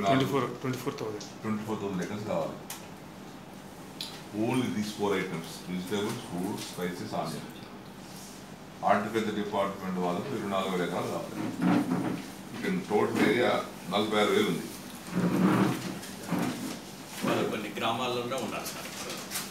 24,000 acres కావాలి. Only these 4 items: vegetables, fruits, spices, onion. Horticulture department వాళ్ళకు 24,000 ఎకరాలు కావాలి. ఇక్కడ టోటల్ ఏరియా 46,000 ఉంది. కొన్ని గ్రామాల్లో ఉండాలి సార్.